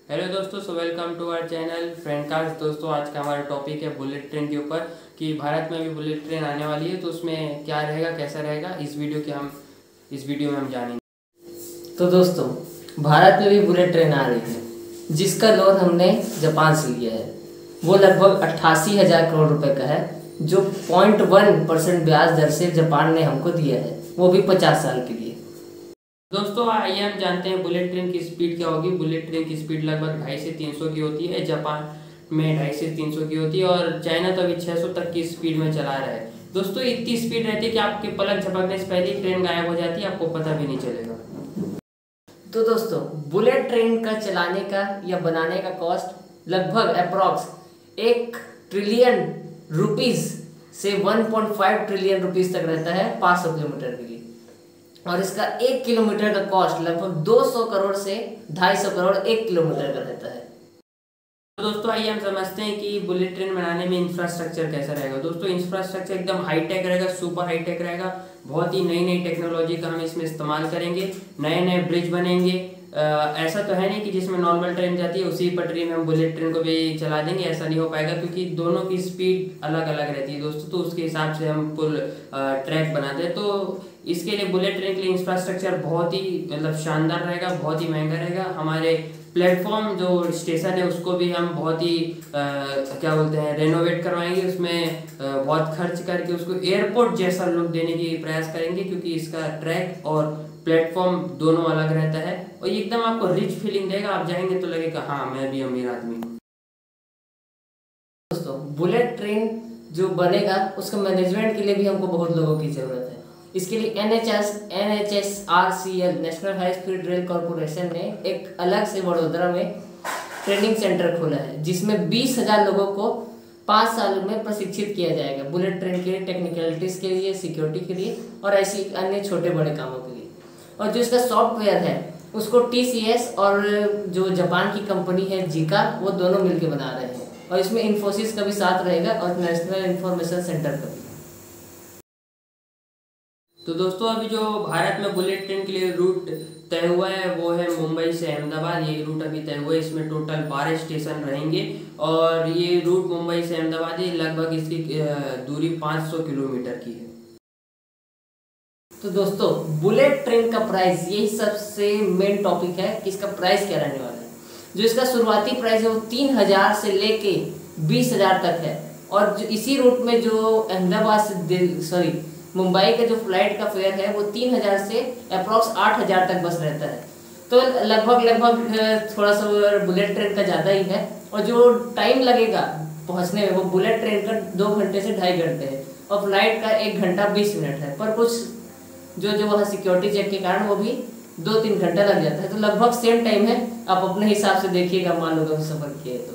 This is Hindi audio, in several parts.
हेलो दोस्तों, so welcome to our channel Friendcast. दोस्तों, आज का हमारा टॉपिक है बुलेट ट्रेन के ऊपर कि भारत में भी बुलेट ट्रेन आने वाली है, तो उसमें क्या रहेगा, कैसा रहेगा, इस वीडियो में हम जानेंगे। तो दोस्तों, भारत में भी बुलेट ट्रेन आ रही है जिसका लोन हमने जापान से लिया है। वो लगभग 88,000 करोड़ रुपए का है, जो 0.1% ब्याज दर से जापान ने हमको दिया है, वो भी 50 साल के लिए। दोस्तों, आइए हम जानते हैं बुलेट ट्रेन की स्पीड क्या होगी। बुलेट ट्रेन की स्पीड लगभग 250 से 300 की होती है। जापान में 250 से 300 की होती है और चाइना तो अभी 600 तक की स्पीड में चला रहा है। दोस्तों, इतनी स्पीड रहती है कि आपके पलक झपकने से पहले ही ट्रेन गायब हो जाती है, आपको पता भी नहीं चलेगा। तो दोस्तों, बुलेट ट्रेन का चलाने का या बनाने का कॉस्ट लगभग अप्रॉक्स 1 ट्रिलियन रुपीस से 1.5 ट्रिलियन रुपीस तक रहता है 500 किलोमीटर के लिए। और इसका 1 किलोमीटर का कॉस्ट लगभग 200 करोड़ से 250 करोड़ 1 किलोमीटर का रहता है। तो दोस्तों, आइए हम समझते हैं कि बुलेट ट्रेन बनाने में इंफ्रास्ट्रक्चर कैसा रहेगा। दोस्तों, इंफ्रास्ट्रक्चर एकदम हाईटेक रहेगा, सुपर हाईटेक रहेगा। बहुत ही नई नई टेक्नोलॉजी का हम इसमें इस्तेमाल करेंगे। नए नए ब्रिज बनेंगे। ऐसा तो है नहीं कि जिसमें नॉर्मल ट्रेन जाती है उसी पटरी में हम बुलेट ट्रेन को भी चला देंगे, ऐसा नहीं हो पाएगा, क्योंकि दोनों की स्पीड अलग अलग रहती है दोस्तों। तो उसके हिसाब से हम फुल ट्रैक बनाते हैं। तो इसके लिए बुलेट ट्रेन के लिए इंफ्रास्ट्रक्चर बहुत ही शानदार रहेगा, बहुत ही महंगा रहेगा। हमारे प्लेटफॉर्म जो स्टेशन है उसको भी हम बहुत ही क्या बोलते हैं, रेनोवेट करवाएंगे। उसमें बहुत खर्च करके उसको एयरपोर्ट जैसा लुक देने की प्रयास करेंगे, क्योंकि इसका ट्रैक और प्लेटफॉर्म दोनों अलग रहता है और ये एकदम आपको रिच फीलिंग देगा। आप जाएंगे तो लगेगा हाँ, मैं भी अमीर आदमी हूँ। दोस्तों, बुलेट ट्रेन जो बनेगा उसका मैनेजमेंट के लिए भी हमको बहुत लोगों की जरूरत है। इसके लिए NHSRCL national high speed rail corporation ने एक अलग से वडोदरा में ट्रेनिंग सेंटर खोला है, जिसमें 20,000 लोगों को 5 साल में प्रशिक्षित किया जाएगा बुलेट ट्रेन के टेक्निकलिटीज के लिए, सिक्योरिटी के लिए और ऐसी अन्य छोटे बड़े कामों के लिए। और जो इसका सॉफ्टवेयर है उसको TCS और जो जापान की कंपनी है JICA, वो दोनों मिलकर बना रहे हैं। और इसमें इन्फोसिस का भी साथ रहेगा और नेशनल इंफॉर्मेशन सेंटर का भी। तो दोस्तों, अभी जो भारत में बुलेट ट्रेन के लिए रूट तय हुआ है वो है मुंबई से अहमदाबाद। ये रूट अभी तय हुआ है। इसमें टोटल 12 स्टेशन रहेंगे और ये रूट मुंबई से अहमदाबाद है। लगभग इसकी दूरी 500 किलोमीटर की है। तो दोस्तों, बुलेट ट्रेन का प्राइस, यही सबसे मेन टॉपिक है कि इसका प्राइस क्या रहने वाला है। जो इसका शुरुआती प्राइस है वो 3,000 से लेके 20,000 तक है। और जो इसी रूट में जो अहमदाबाद से मुंबई का जो फ्लाइट का फेयर है वो 3,000 से अप्रॉक्स 8,000 तक बस रहता है। तो लगभग थोड़ा सा बुलेट ट्रेन का ज़्यादा ही है। और जो टाइम लगेगा पहुंचने में वो बुलेट ट्रेन का 2 घंटे से 2.5 घंटे है और फ्लाइट का 1 घंटा 20 मिनट है। पर कुछ जो वहाँ सिक्योरिटी चेक के कारण वो भी 2-3 घंटा लग जाता है। तो लगभग सेम टाइम है, आप अपने हिसाब से देखिएगा, मान लो कभी सफर किए तो।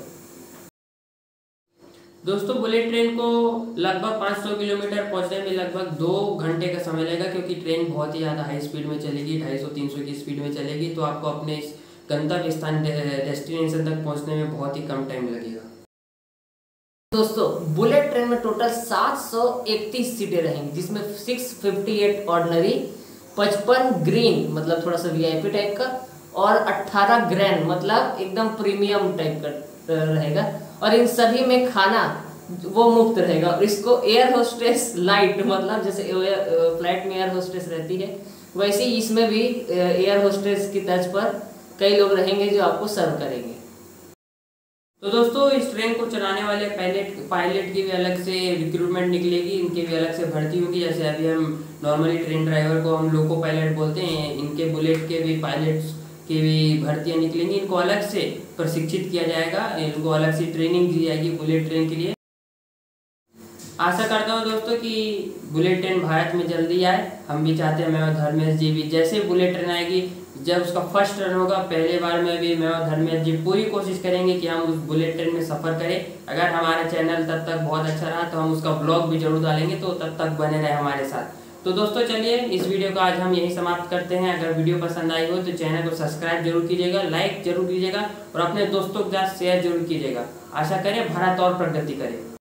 दोस्तों, बुलेट ट्रेन को लगभग 500 किलोमीटर पहुंचने में लगभग 2 घंटे का समय लगेगा, क्योंकि ट्रेन बहुत ही ज़्यादा हाई स्पीड में चलेगी, 250-300 की स्पीड में चलेगी। तो आपको अपने इस गंतव्य स्थान डेस्टिनेशन तक पहुंचने में बहुत ही कम टाइम लगेगा। दोस्तों, बुलेट ट्रेन में टोटल 731 सीटें रहेंगी, जिसमें 658 ऑर्डिनरी, 55 ग्रीन मतलब थोड़ा सा VIP टाइप का और 18 ग्रैंड मतलब एकदम प्रीमियम टाइप का रहेगा। और इन सभी में खाना वो मुफ्त रहेगा। और इसको एयर होस्टेस लाइट मतलब जैसे फ्लाइट में एयर होस्टेस रहती है, वैसे ही इसमें भी एयर होस्टेस की तर्ज पर कई लोग रहेंगे जो आपको सर्व करेंगे। तो दोस्तों, इस ट्रेन को चलाने वाले पायलट की भी अलग से रिक्रूटमेंट निकलेगी, इनके भी अलग से भर्ती होगी। जैसे अभी हम नॉर्मली ट्रेन ड्राइवर को हम लोको पायलट बोलते हैं, इनके बुलेट के भी पायलट्स की भी भर्तियां निकलेंगी। इनको अलग से प्रशिक्षित किया जाएगा, इनको अलग से ट्रेनिंग दी जाएगी बुलेट ट्रेन के लिए। आशा करता हूँ दोस्तों कि बुलेट ट्रेन भारत में जल्दी आए। हम भी चाहते हैं, मैं और धर्मेश जी भी, जैसे बुलेट ट्रेन आएगी, जब उसका फर्स्ट रन होगा पहले बार में भी मैं और धर्मेश जी पूरी कोशिश करेंगे कि हम उस बुलेट ट्रेन में सफ़र करें। अगर हमारा चैनल तब तक बहुत अच्छा रहा तो हम उसका ब्लॉग भी जरूर डालेंगे, तो तब तक बने रहे हमारे साथ। तो दोस्तों, चलिए इस वीडियो को आज हम यही समाप्त करते हैं। अगर वीडियो पसंद आई हो तो चैनल को सब्सक्राइब जरूर कीजिएगा, लाइक जरूर कीजिएगा और अपने दोस्तों के साथ शेयर जरूर कीजिएगा। आशा करें भारत और प्रगति करे।